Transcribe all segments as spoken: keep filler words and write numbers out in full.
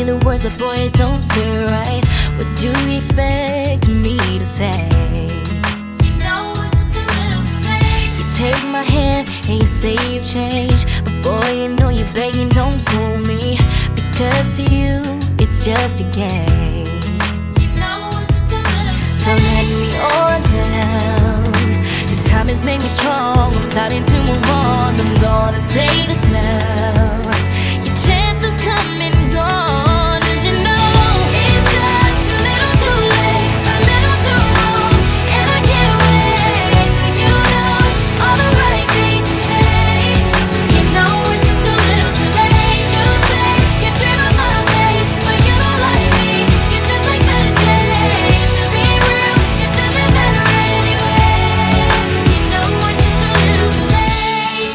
the words, but boy, it don't feel right. What do you expect me to say? You know it's just a little too late. You take my hand and you say you've changed, but boy, you know you're begging, don't fool me, because to you, it's just a game. You know it's just a little too late. So let me on down. This time has made me strong. I'm starting to move on. I'm gonna say this now. Your chances come and gone, and you know it's just a little too late, a little too wrong, and I can't wait for you to know all the right things to say. You know it's just a little too late to say you dream of my face, but you don't like me. You're just like the chase. To be real, it doesn't matter anyway. You know it's just a little too late.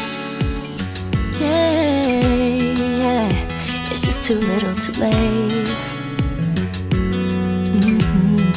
Yeah, yeah, it's just too little too late. Mm-hmm.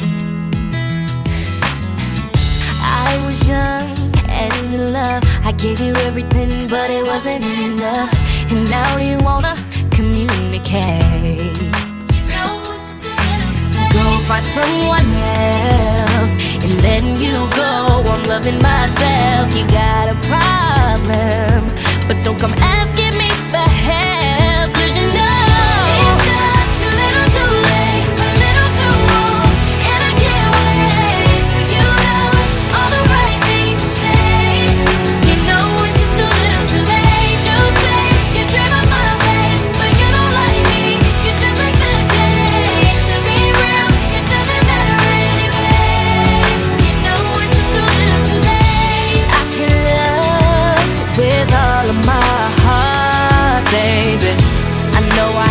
I was young and in love. I gave you everything, but it wasn't enough. And now you wanna communicate. You know it's just a little too late. Go find someone else and letting you go. I'm loving myself. You got a problem, but don't come asking me for help, 'cause you know it's just too little too late, a little too wrong, and I can't wait for you to know all the right things to say. You know it's just a little too late to say you dream of my face, but you don't like me. You're just like the chase. To be real, it doesn't matter anyway. You know it's just a little too late. I can love with all of my heart, baby. I know I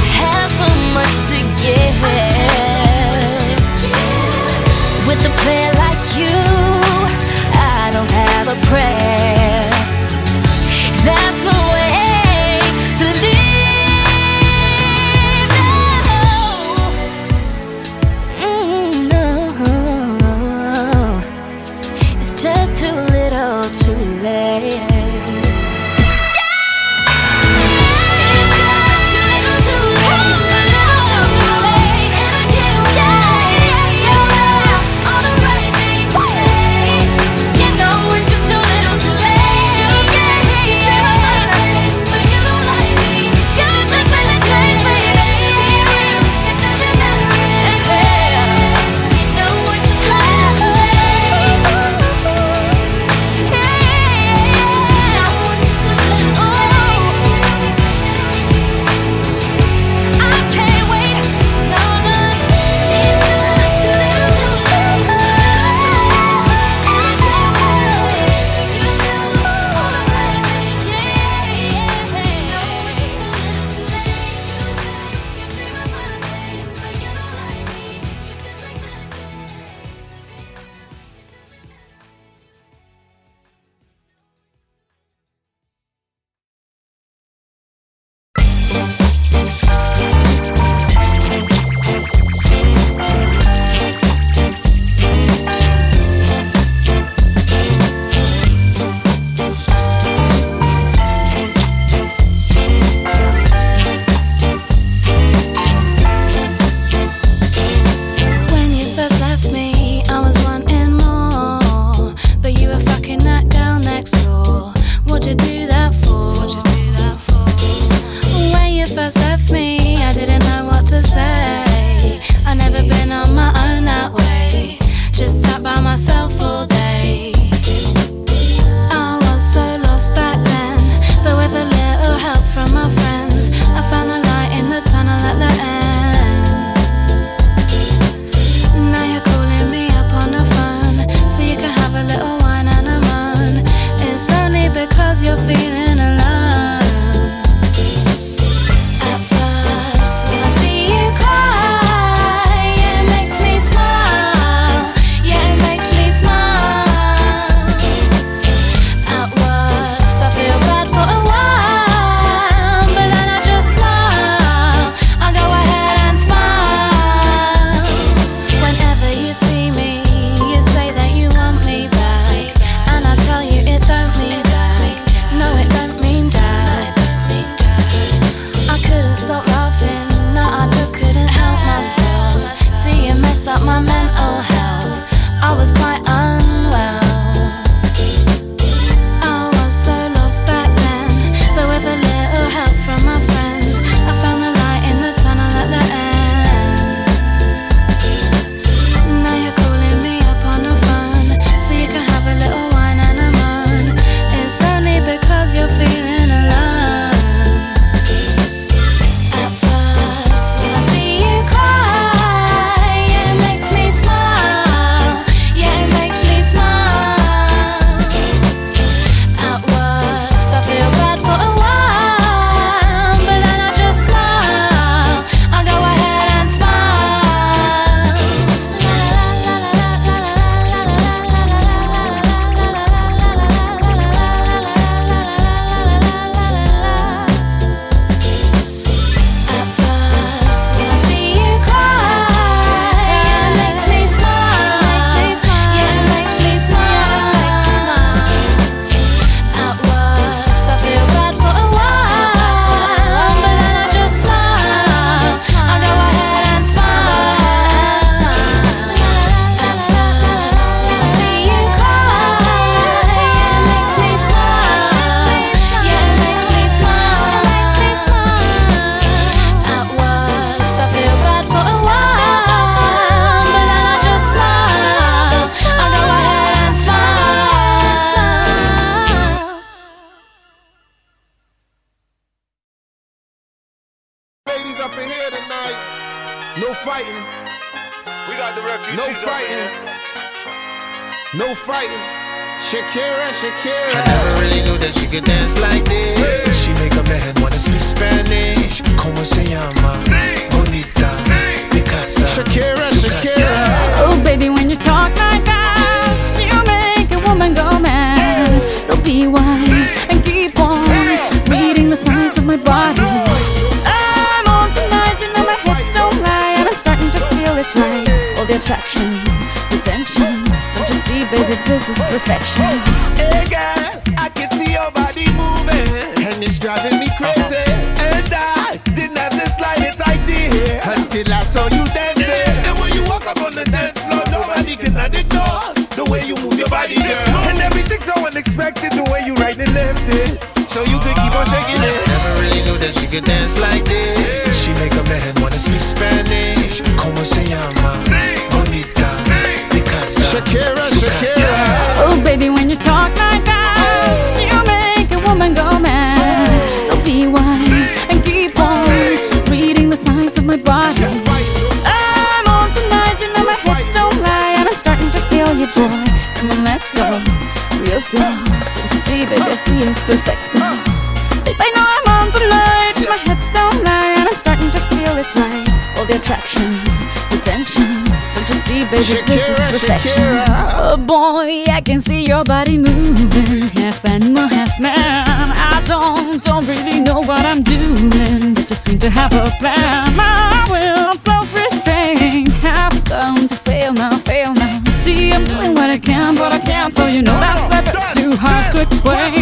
tonight. No fighting. We got the refugees. No fighting. No fighting. Shakira, Shakira. I never really knew that she could dance like this. She make a man wanna speak Spanish. Como se llama? Bonita. Picasa. Shakira, Shakira. Oh baby, when you talk like that, you make a woman go mad. So be wise and keep on reading the signs of my body. I'm on tonight, you know my hips don't lie, and I'm starting to feel it's right. All the attraction, the tension. Don't you see, baby, this is perfection. Hey girl, I can see your body moving, And it's driving me crazy. and I didn't have the slightest idea Until I saw you dancing. And when you walk up on the dance floor, nobody can ignore the way you move your body, girl. And everything's so unexpected, the way you right and left it, So you could keep on shaking it. Never really knew that she could dance like this. She make a man wanna speak Spanish. Como se llama? Bonita. Picasa. Shakira, Shakira. Oh baby, when you talk like that, you make a woman go mad. So be wise and keep on reading the signs of my body. I'm on tonight, you know my hips don't lie, and I'm starting to feel you, boy. Come on, let's go, real slow. Don't you see, baby, I see it's perfect. Babe, I know I'm on tonight, my hips don't lie, and I'm starting to feel it's right. All the attraction, the tension. Don't you see, baby, this is Shakira, perfection. Shakira. Oh boy, I can see your body moving, half animal, half man. I don't, don't really know what I'm doing, but just seem to have a plan. My will, self-restraint, have come to fail now, fail now. See, I'm doing what I can, but I can't, so you know that's a bit too hard to explain.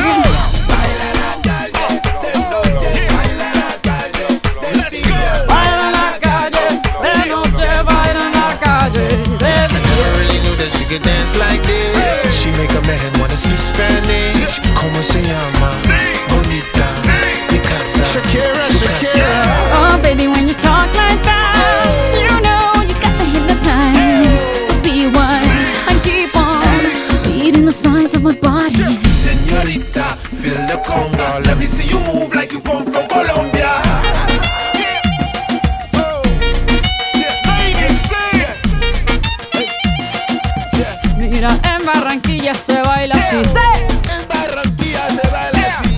Baila en la calle, de noche baila en la calle. Never really knew that she could dance like this. She make a man wanna speak Spanish. Como se llama? Bonita. Picasa. Shakira, Shakira. Oh baby, when you talk like that, you know you got me hypnotized. So be wise and keep on reading the signs of my body. Señorita, feel the conga. Let me see you move like you come from Colombia. Mira, en Barranquilla se baila así. ¡Sí! En Barranquilla se baila así.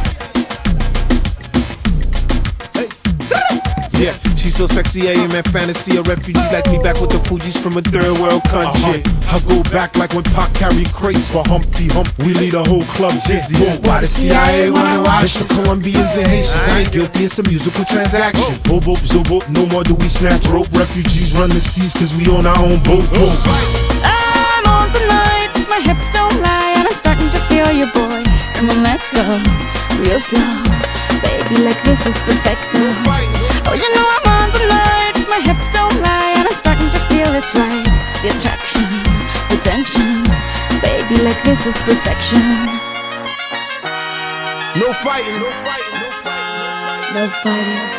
Yeah, she's so sexy, I am in fantasy. A refugee like me back with the Fugees from a third world country. I go back like when Pac carried crates for Humpty Hump. We lead a whole club dizzy. Why the C I A wanna watch us? The Colombians and Haitians, I ain't guilty, it's a musical transaction. Boop, boop, zoop, boop, no more do we snatch rope. Refugees run the seas cause we own our own boat. I'm on tonight, my hips don't lie, and I'm starting to feel you, boy. Come on, let's go, real slow. Baby, like this is perfecto. Oh, you know I'm on tonight, my hips don't lie, and I'm starting to feel it's right. The attraction, the tension. Baby, like this is perfection. No fighting, no fighting, no fighting. No fighting.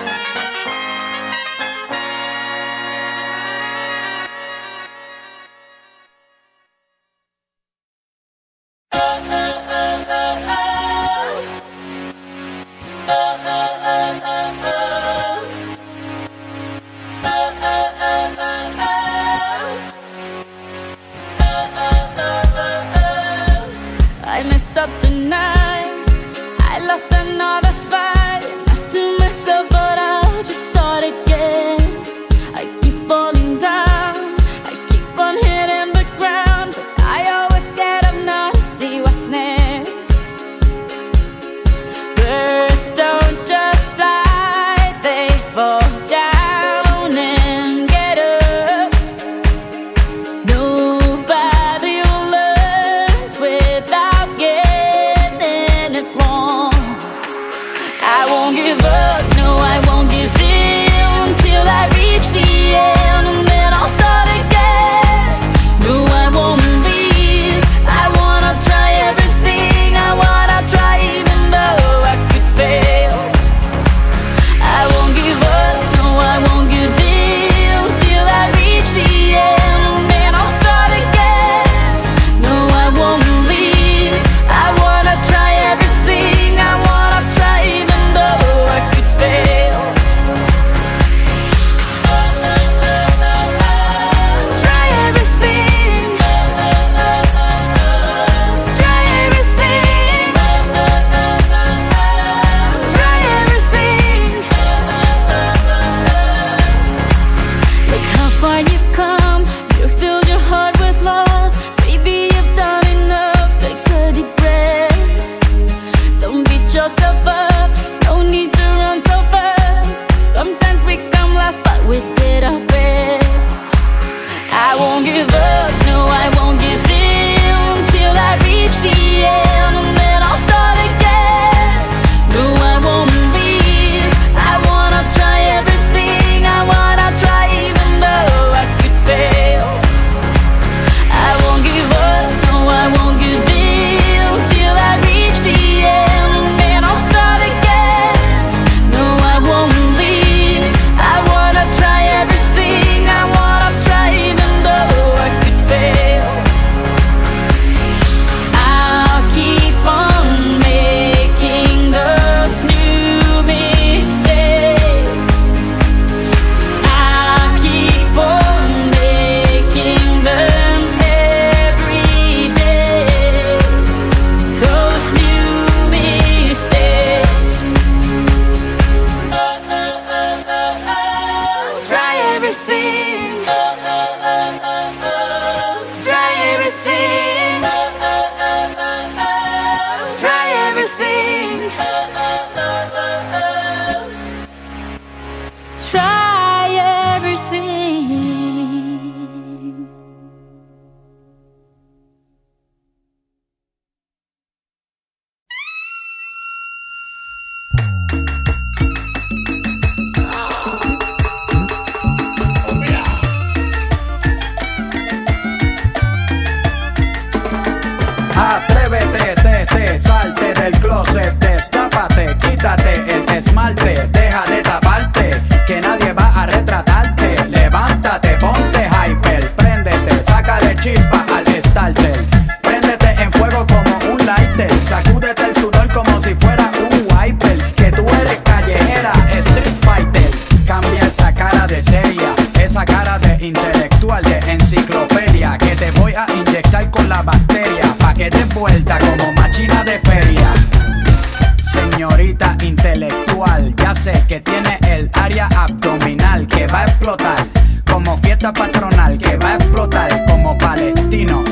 I messed up tonight. I lost another fight. Lost to myself, but I we did our best. I won't give up, no I won't give in till I reach the end, and then I'll start again. No I won't leave, I wanna try everything, I wanna try even though I could fail. I won't give up, no I won't give in till I reach the end, and then I'll start again. No I won't leave, I wanna try everything, I wanna try even though I could fail. I'll keep on making those new mistakes. I'll keep on making them every day. Those new mistakes. Try everything. Try everything. Try everything. Try everything. Atrévete, te, te, salte del closet, destápate, quítate el esmalte, deja de taparte, que nadie va a retratarte. Levántate, ponte hyper, préndete, sácale chispa al starter. Préndete en fuego como un lighter, sacúdete el sudor como si fuera un wiper. Que tú eres callejera, street fighter. Cambia esa cara de seria, esa cara de intelectual, de enciclopedia, que te voy a inyectar con la bacteria, pa' que des vuelta como machina de feria. Señorita intelectual, ya sé que tiene el área abdominal que va a explotar como fiesta patronal, que va a explotar como palestino.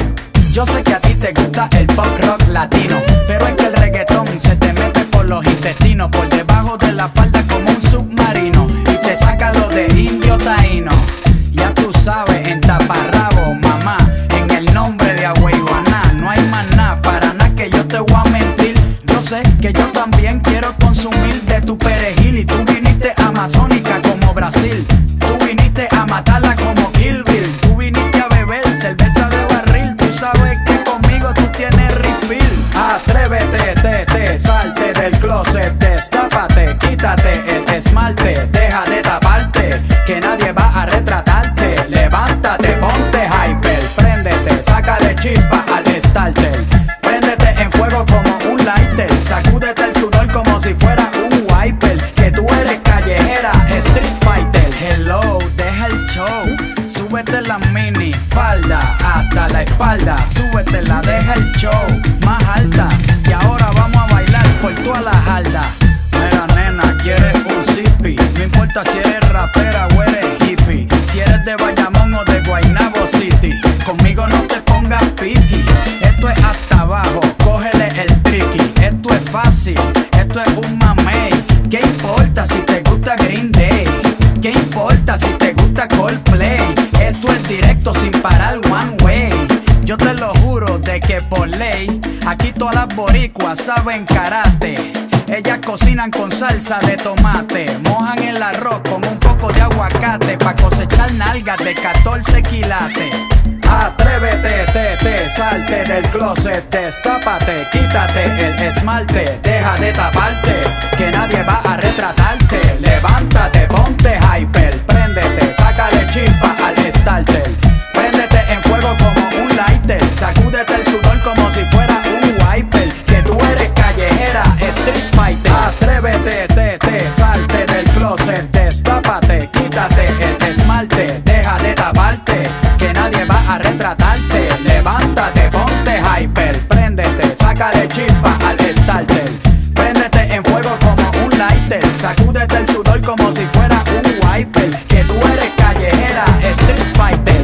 Yo sé que a ti te gusta el pop rock latino, pero es que el reggaetón se te mete por los intestinos, por debajo de la falda como un submarino, y te saca lo de indio taíno. Ya tú sabes, en taparrabo, mamá, en el nombre de Agüeyuaná, no hay más nada, para nada que yo te voy a mentir. Yo sé que yo también quiero consumir de tu perejil, y tú viniste amazónica como Brasil, tú viniste a matarla como Kill Bill, tú viniste a beber cerveza de barril, tú sabes que conmigo tú tienes refill. Atrévete, te, te, salte del closet, destápate, quítate el esmalte, deja de taparte, que nadie va a retratarte. Levántate, ponte hyper, préndete, sácale chispa al starter. Préndete en fuego como un lighter, sacúdete el sudor como si fuera un wiper. Que tú eres callejera, street fighter. Hello, deja el show, súbete la mini falda hasta la espalda, súbetela, deja el show más alta, y ahora vamos a bailar por toda la jarda. Mira nena, quieres un zippy, no importa si eres rapera o eres hippie, si eres de Bayamón o de Guaynabo City, conmigo no te pongas piqui. Esto es hasta abajo, cógele el tricky, esto es fácil, esto es un mamey. ¿Qué importa si te gusta Green Day? ¿Qué importa si te gusta Coldplay? Esto es directo sin parar one way. Yo te lo juro de que por ley, aquí todas las boricuas saben karate. Ellas cocinan con salsa de tomate, mojan el arroz con un poco de aguacate, pa' cosechar nalgas de catorce quilates. Atrévete, te, te, salte del closet, destápate, quítate el esmalte, deja de taparte, que nadie va a retratarte. Levántate, ponte hyper, préndete, sácale chispa al starter. Préndete en fuego como un lighter, sacúdete el sudor como si fuera un wiper. Que tú eres callejera, street fighter. Atrévete, te, te, salte del closet, destápate, quítate el esmalte, deja de taparte, que nadie va a retratarte. Levántate, ponte hyper, préndete, sácale chispa al starter. Préndete en fuego como un lighter, sacúdete el sudor como si fuera un wiper. Que tú eres callejera, street fighter.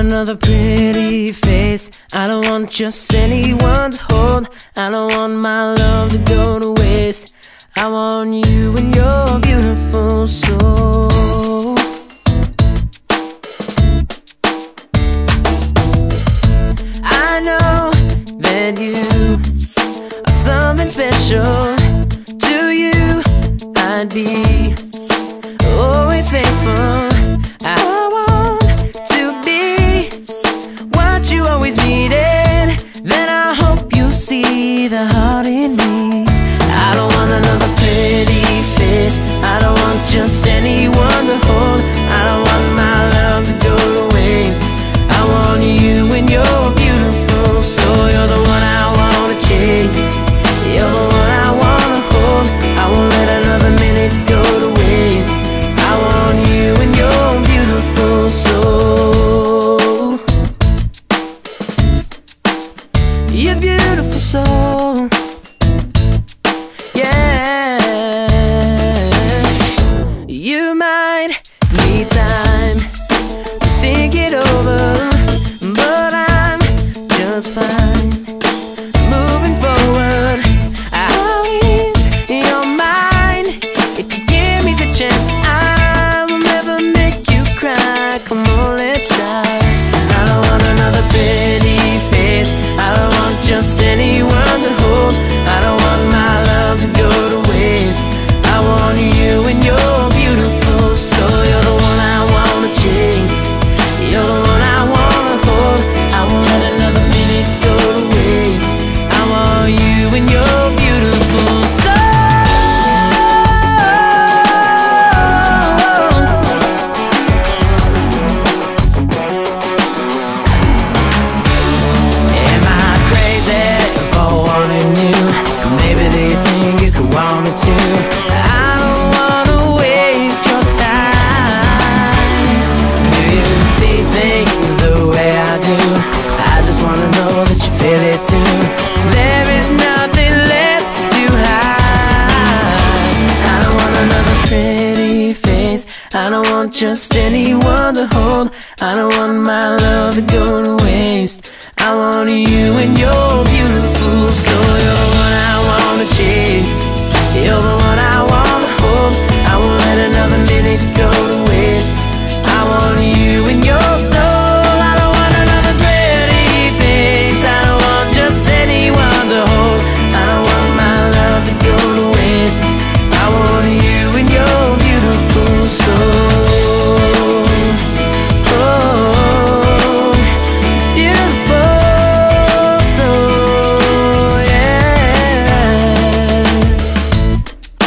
another pretty face. I don't want just anyone to hold. I don't want my love to go to waste. I want you and your beautiful soul. I know that you are something special. To you I'd be always faithful. I want to be what you always needed. Then I hope you see the heart in me. I don't want another pretty face. I don't want just anyone to hold. I don't want my love to go to waste. I want you and your beautiful soul. You're the one I wanna chase. You're the one I wanna hold. I won't let another minute go to waste. I want you and your beautiful soul. Your beautiful soul. Yeah. You might need time to think it over, but I'm just fine moving forward. I'll ease your mind if you give me the chance. I will never make you cry. Come on, let's start. I don't want another pretty face. I don't want just anyone to hold. I don't want my love to go to waste. I want you and your beautiful soul. You're the one I wanna chase. You're the one I wanna hold. I won't let another minute go to waste. I want you and your beautiful soul. Am I crazy for wanting you? Maybe they think you could want me too. I don't wanna waste your time. Do you see things the way I do? I just wanna know that you feel it too. There is nothing left to hide. I don't want another pretty face. I don't want just anyone to hold. I don't want my love to go to waste. I want you and your beautiful soul. You're the one I wanna chase. You're the one I wanna hold. I won't let another minute go to waste. I want you and your soul. I don't want another pretty face. I don't want just anyone to hold. I don't want my love to go to waste. I want you and your beautiful soul. Oh, beautiful soul, yeah.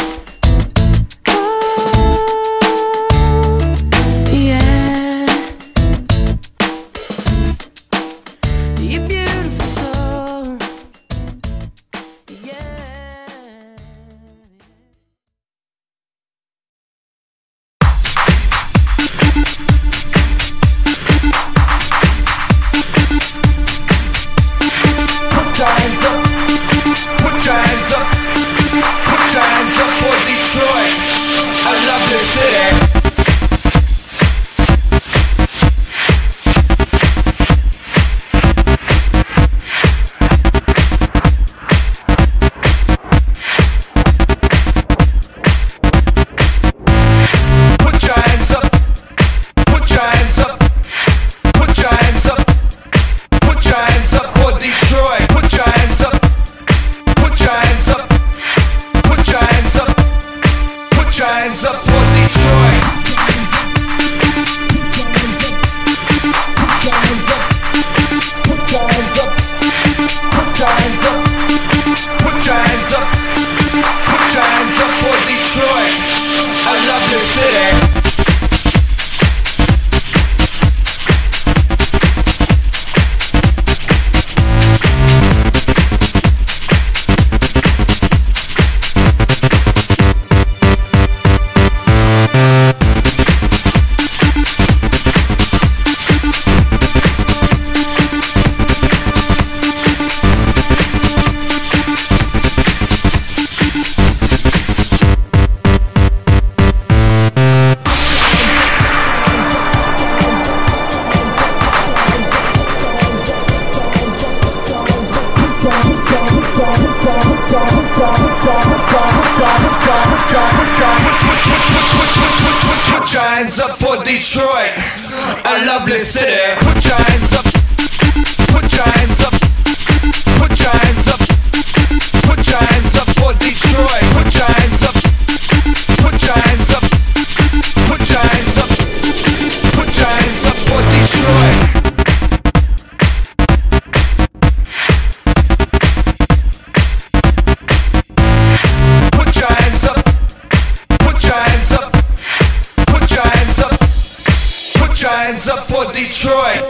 hands up for Detroit, a lovely city. Put your hands up. Put your hands up. Put your hands up. Put your hands up for Detroit. Put your hands up. Put your hands up. Put your hands up. Put your hands up for Detroit. Put your hands up. Put your hands up. Put your hands up. Put your hands up for Detroit.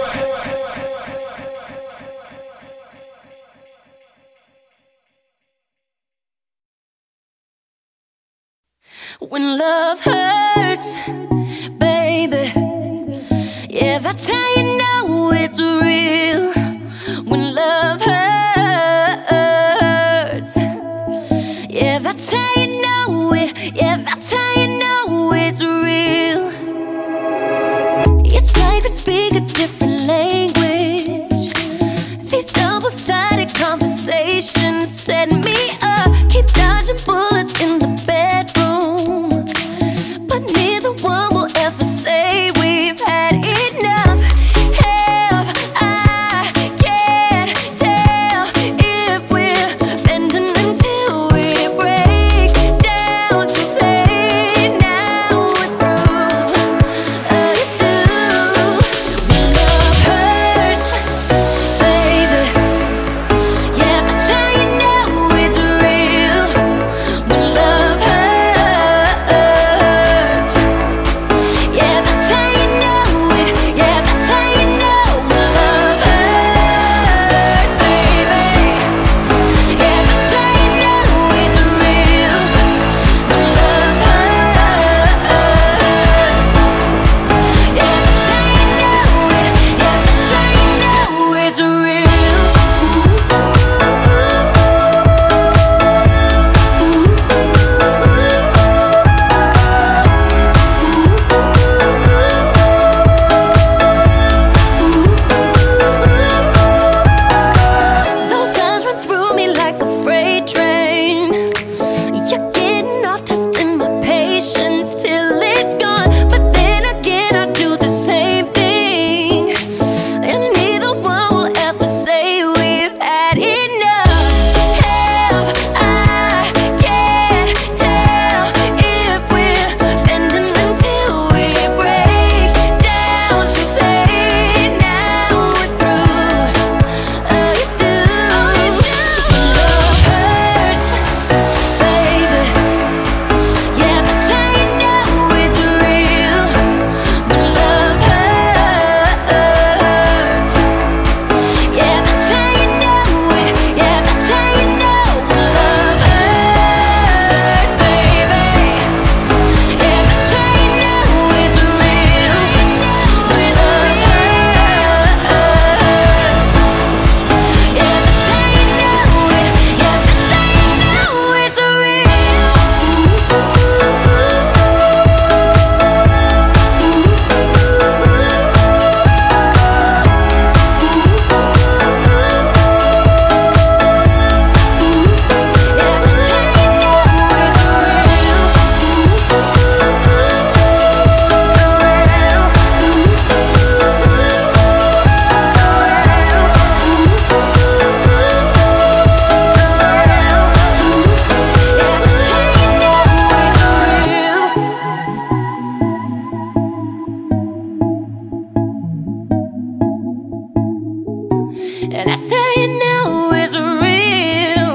When love hurts, baby, yeah, that's how you know it's real. When love hurts, yeah, that's how you know it. Yeah, that's how you know it's real. It's like we speak a different language. These double-sided conversations set me up. Keep dodging bullets in the bedroom, but neither one will ever say we've had enough. Help, I can't tell if we're bending until we break down. You say now we're through, are you through? When love hurts, baby, yeah, that's how you know it's real. When love hurts, yeah, that's how you know it. Yeah, that's how you know when love hurts, baby. Yeah, that's how you know it's real. When love hurts, yeah, that's how you know it. Yeah, that's how you know it's real. Those times run through me like a freight train. You're getting off, testing my patience till it's gone. But then again, I do the same thing, and neither one will ever say we've had enough. Help, I can't tell if we're bending until we break down. You say now we're through, are you through? When love hurts, baby, yeah, that's how you know it's real. When love hurts, yeah, that's how you know it. Yeah, that's how you know when love hurts, baby. Yeah, that's how you know it's real. When love hurts, yeah, that's how you know it. Yeah, that's how you know it's real. And that's how you know it's real.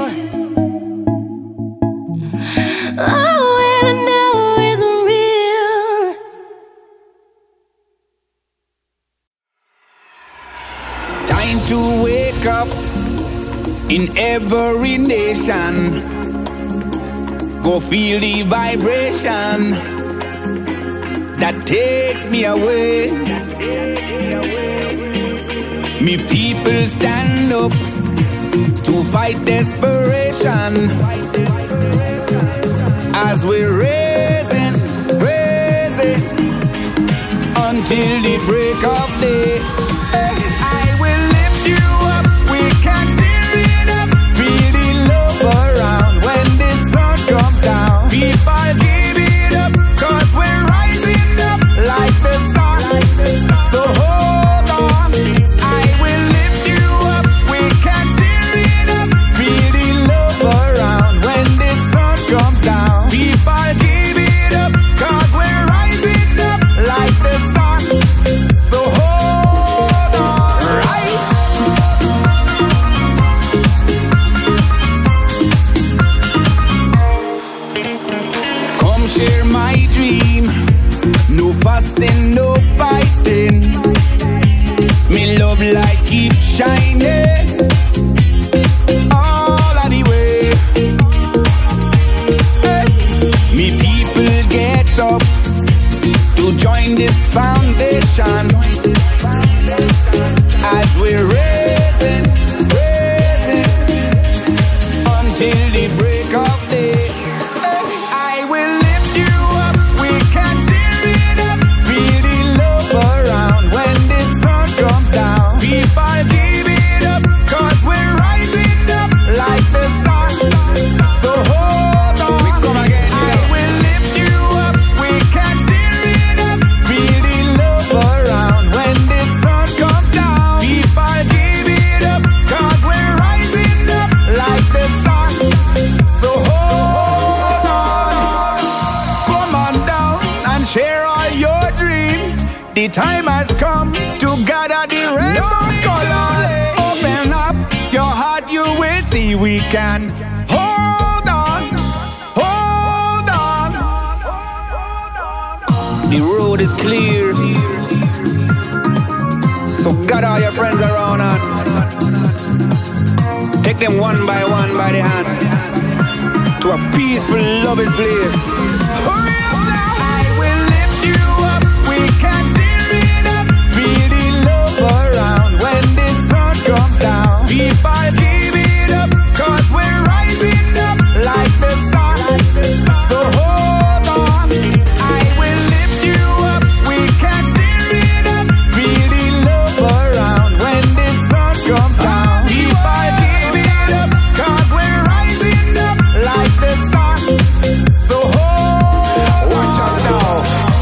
Oh, and I know it's real. Time to wake up in every nation. Go feel the vibration that takes me away. Me people stand up to fight desperation as we're raising, raising until the break of day. I will lift you up, we can tear it up. Feel the love around when the sun comes down. People give it up, cause we're rising up. No fussing, no fighting. Me love light keep shining all of the way. Hey. Me people get up to join this foundation as we're raising, raising until the break of day. I will lift you up, we can steer it up. Feel the love around when the sun comes down. People give it up, cause we're rising up like the sun. So hold on, we come again. I will lift you up, we can steer it up. Feel the love around when the sun comes down. People give it up, cause we're rising up like the sun. So hold on, come on down and share all your dreams. The time has come to gather the rainbow colors. Open up your heart, you will see we can. Hold on, hold on. The road is clear, so gather all your friends around and take them one by one by the hand to a peaceful, loving place. Hurry up now. I will lift you up, we can steer it up. Feel the love around when the sun comes down. People give it up, cause we're rising up like the sun. So hold on, I will lift you up, we can steer it up. Feel the love around when the sun comes down. People give it up, cause we're rising up like the sun. So hold watch us now.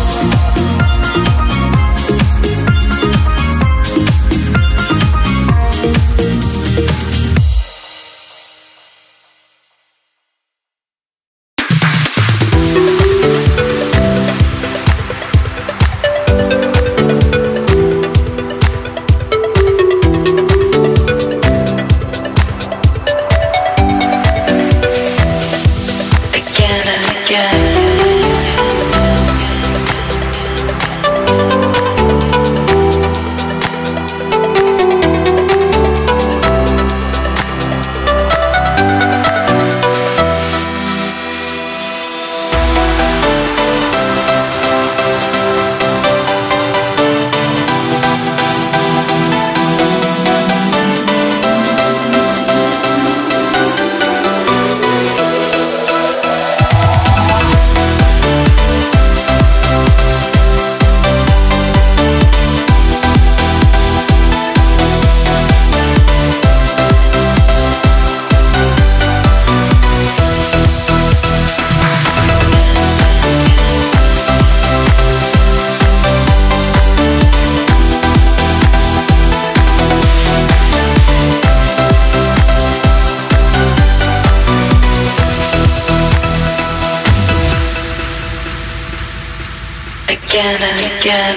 Again and again. Again and again.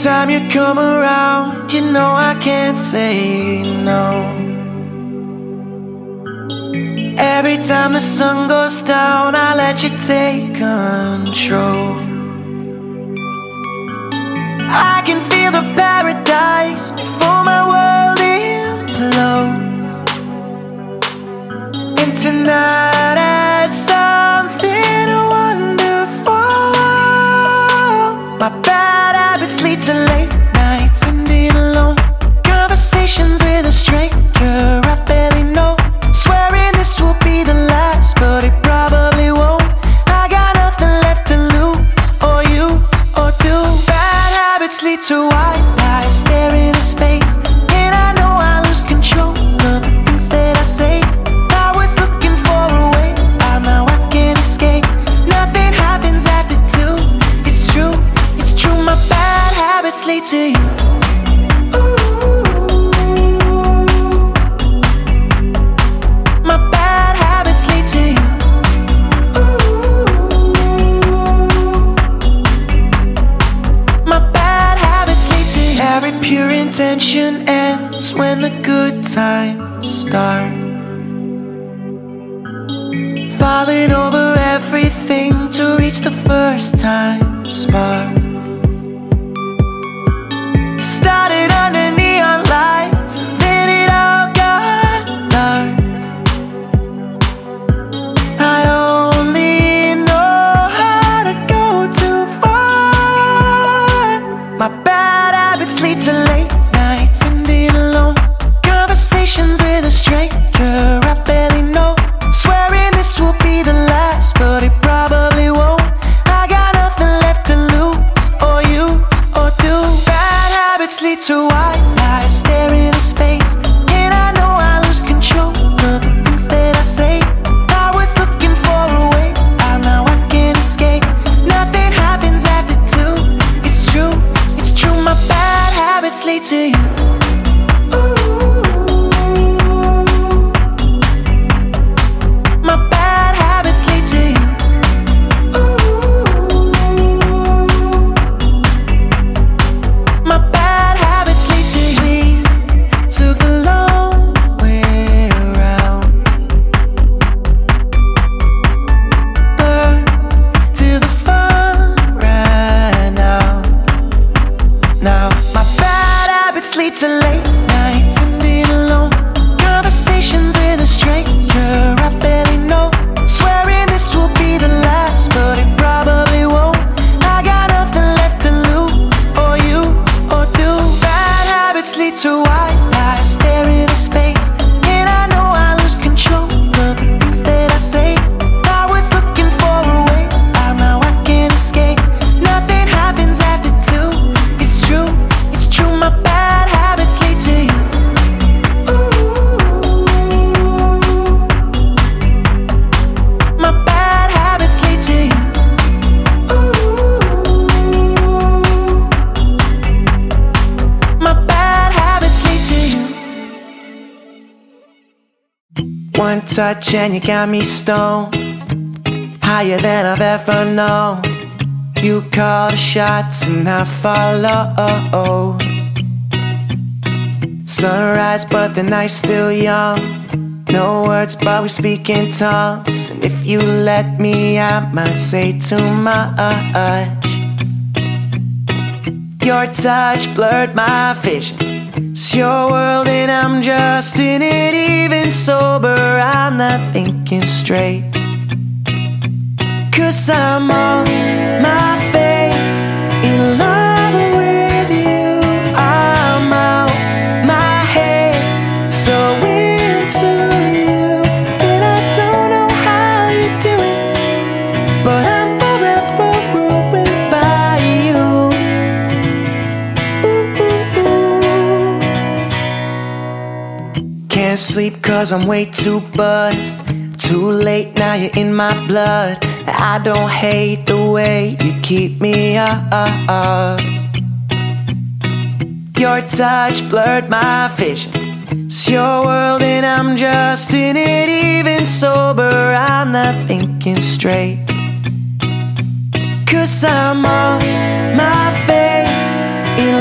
time you come around, you know I can't say no. Every time the sun goes down, I let you take control. I can feel the paradise before my world implodes. And tonight had something wonderful. My bad habits lead to late nights and being alone. Conversations with a stranger I barely know. Swearing this will be the last, but it probably won't. I got nothing left to lose or use or do. Bad habits lead to white lies, staring into space. And I know I lose control of the things that I say. I was looking for a way out, now I can't escape. Nothing happens after two. It's true, it's true. My bad habits lead to you. Pure intention ends when the good times start. Falling over everything to reach the first time spark. Started under neon lights, then it all got dark. I only know how to go too far. My bad habits lead to late nights and being alone. Conversations with a stranger I barely know. Swearing this will be the last, but it probably won't. I got nothing left to lose or use or do. Bad habits lead to white lies, staring into space. And I know I lose control of the things that I say. I was looking for a way out, now I can't escape. Nothing happens after two. It's true, it's true. My bad habits lead to you. My bad habits lead to you. My bad habits lead to you. We took the long way around. Burn till the fun ran out. Now my bad habits lead to late nights and being alone. Conversations with a stranger I barely know. Swearing this will be the last, but it probably won't. I got nothing left to lose or use or do. Bad habits lead to white lies, staring into space. And I know I lose control of the things that I say. I was looking for a way out, now I can't escape. Nothing happens after two. It's true, it's true. My bad habits lead to you. My bad habits lead to you. My bad habits lead to you. One touch and you got me stoned, higher than I've ever known. You call the shots and I follow. Sunrise but the night's still young. No words but we speak in tongues. And if you let me I might say too much. Your touch blurred my vision. It's your world and I'm just in it. Even sober I'm not thinking straight. Cause I'm on my face in love with you. I'm out my head, so into you. And I don't know how you do it, but I'm forever ruined by you. Ooh, ooh, ooh. Can't sleep cause I'm way too buzzed. Too late now, you're in my blood. I don't hate the way you keep me up. Your touch blurred my vision. It's your world and I'm just in it. Even sober I'm not thinking straight. Cause I'm on my face in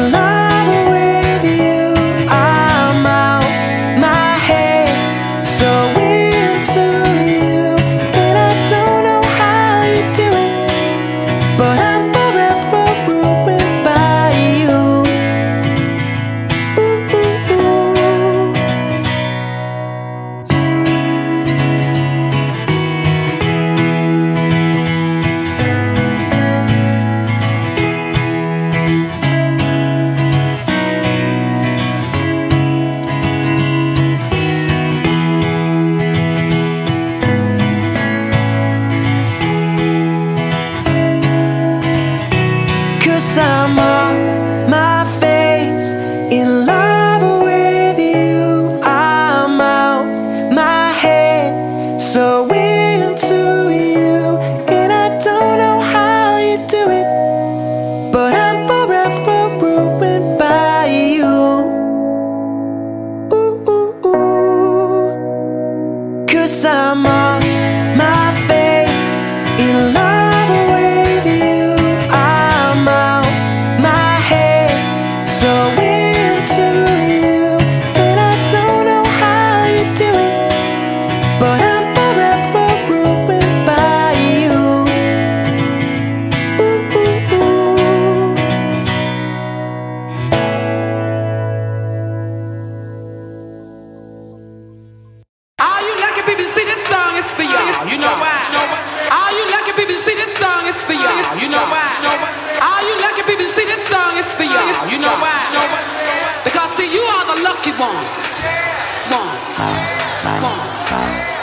'cause I'm on my face in love with you. I'm out my head, so into you, and I don't know how you do it, but I'm forever ruined by you. Ooh, ooh, ooh. All you lucky people, see this song is for y'all. You know why? All you lucky people, see this song is for y'all. You know why? All you lucky people, see this song is for y'all. You know why? Because see, you are the lucky ones. Ones. Ones.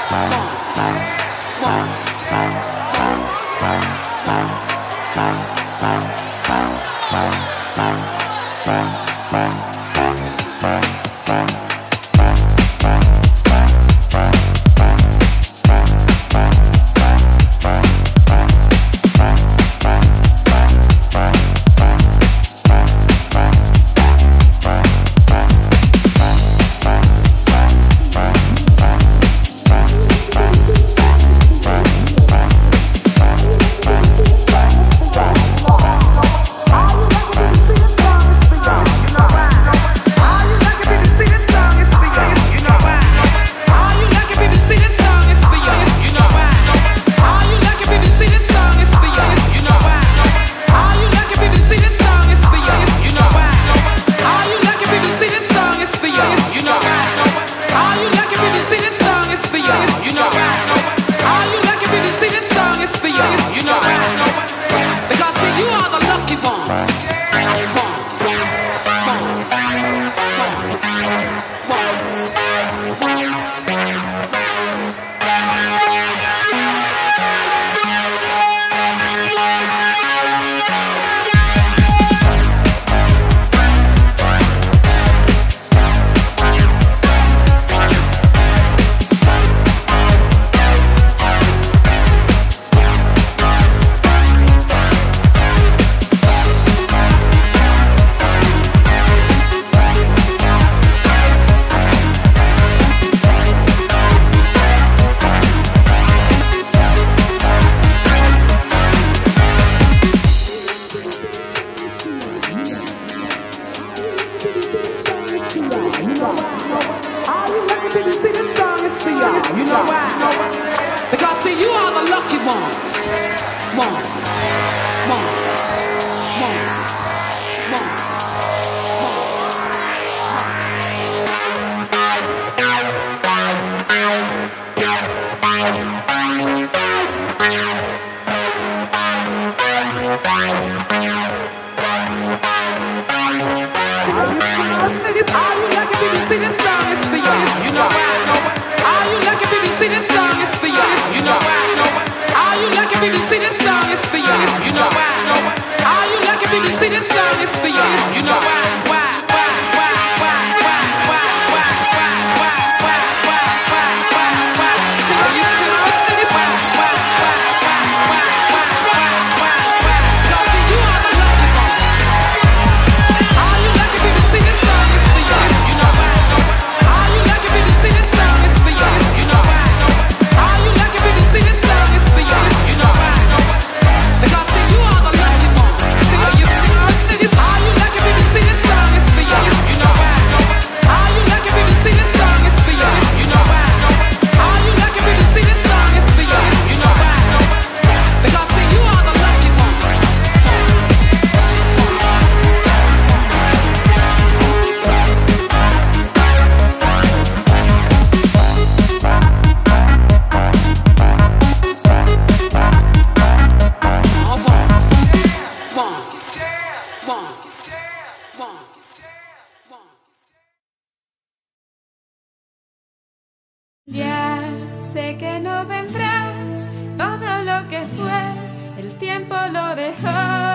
Ya sé que no vendrás, todo lo que fue, el tiempo lo dejó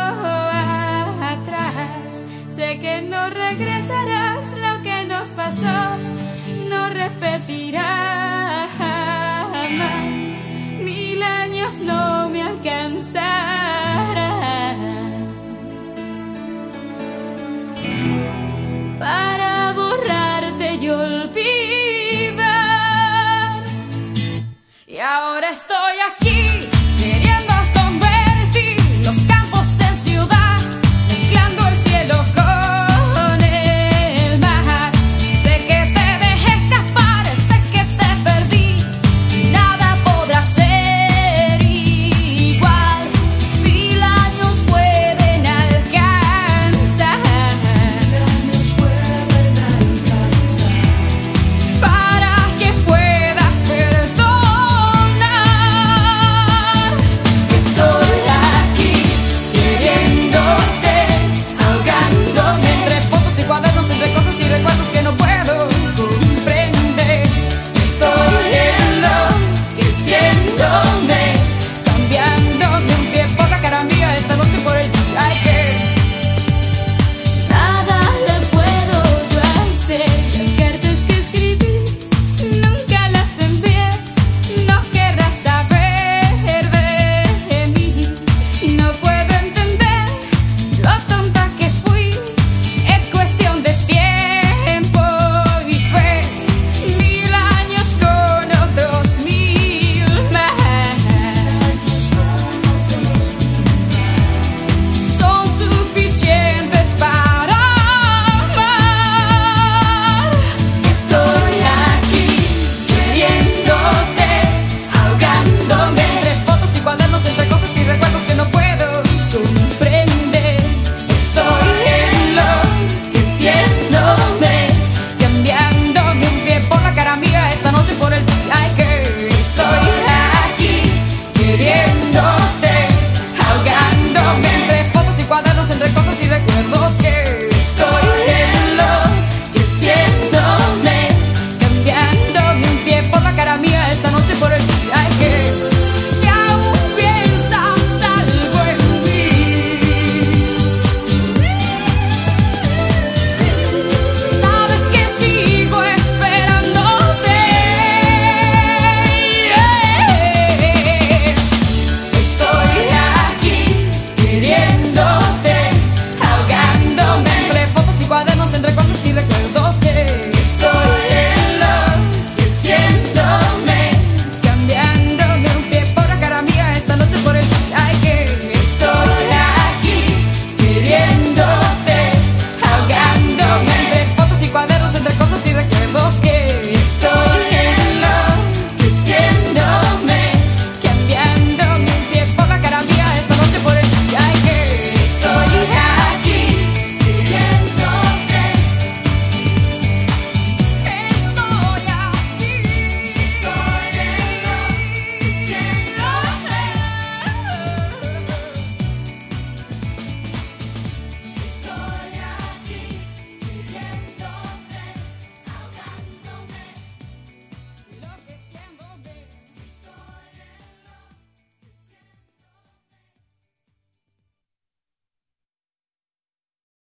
atrás. Sé que no regresarás, lo que nos pasó no repetirá jamás. Mil años no